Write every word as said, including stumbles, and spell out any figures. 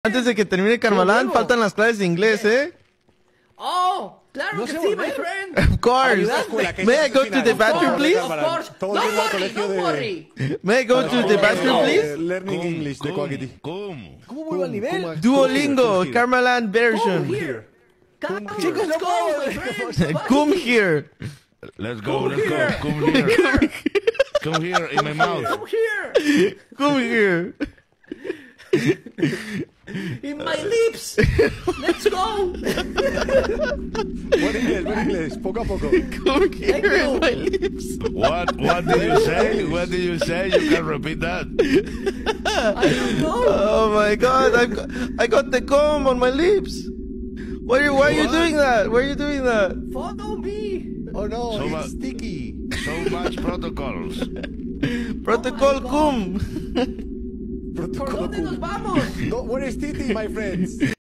Antes de que termine Karmaland, faltan las clases de inglés, ¿eh? Oh, claro que sí, my friend. Of course. May I go to the bathroom, please? Of course. Don't worry, don't worry. May I go to the bathroom, please? Learning English de Quackity. ¿Cómo? ¿Cómo vuelvo al nivel? Duolingo, Karmaland version. Come here. Chicos, no Go, my friend. Come here. Let's go, let's go. Come here. Come here in my mouth. Come here. Come here. In my lips. Let's go. Buen inglés, buen inglés. Poco a poco. Come here in my lips. What, what did you say? What did you say? You can repeat that. I don't know. Oh my God! I've got, I got the comb on my lips. Why are you, why are you doing that? Why are you doing that? Follow me. Oh no, So it's much- sticky. So much protocols. Protocol cum. ¿Por dónde nos vamos? No, where is Titi, my friends?